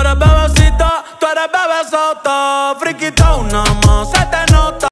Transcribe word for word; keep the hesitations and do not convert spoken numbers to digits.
eres bebecita, tú eres bebesota. Friquita, una más, se te nota.